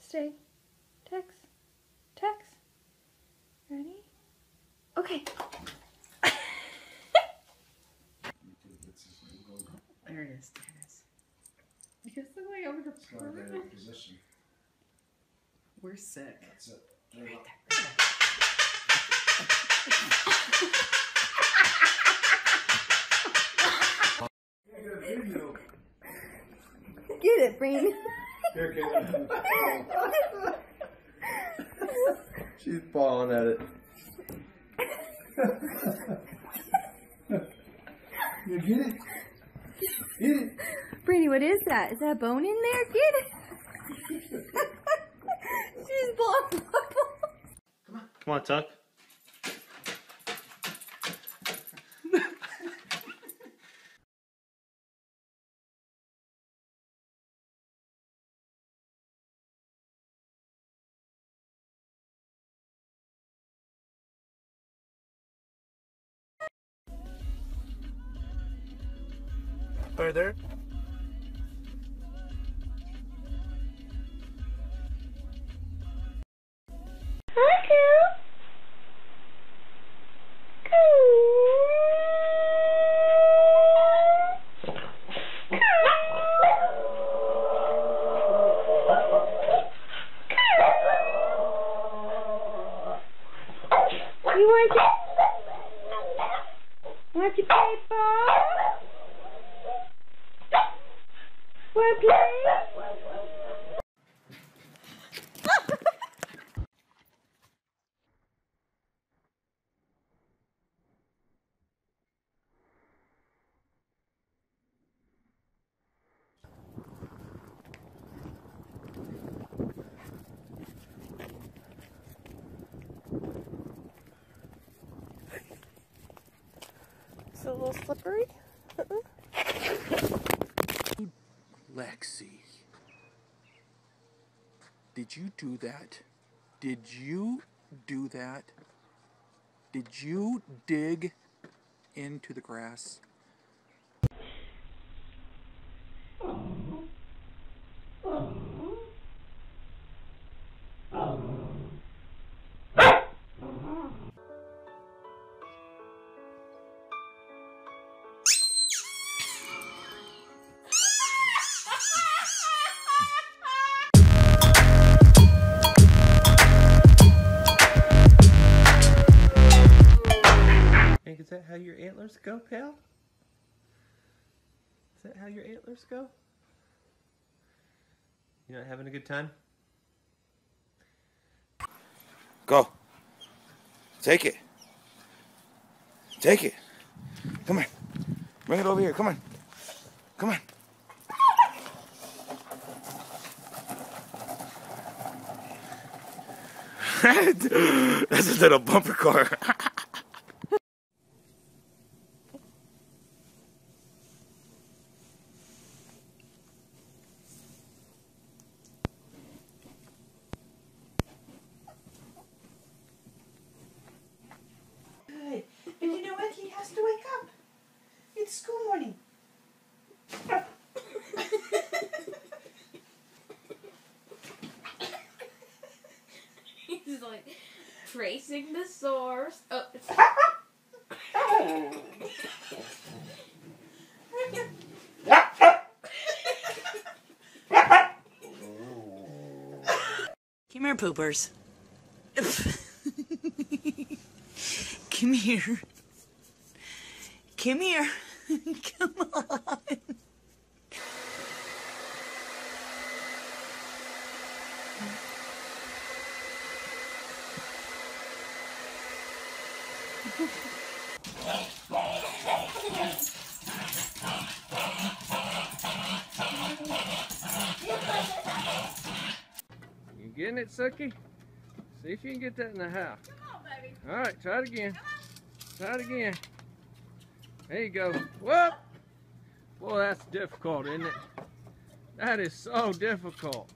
Stay. Tex. Tex. Ready? Okay. There it is. Because the way over the Position. We're sick. That's it. Right there. Get it, Breen. She's balling at it. You get it? Get it. Brady, what is that? Is that a bone in there? Get it. She's blowing bubbles. Come on, Tuck. Further. You want to play ball? Want to play? It's a little slippery. Lexi, did you do that? Did you do that? Did you dig into the grass? Hank, is that how your antlers go, pal? Is that how your antlers go? You not having a good time? Go. Take it. Take it. Come on. Bring it over here. Come on. Come on. That's a little bumper car. Good. But you know what? He has to wake up. It's school morning. He's like tracing the source. Oh, it's Come here, poopers. Come here. Come here. Come on. You getting it, Suki? See if you can get that in the house. come on, baby. Alright, try it again. Try it again. There you go. Whoop! Boy, that's difficult, isn't it? That is so difficult.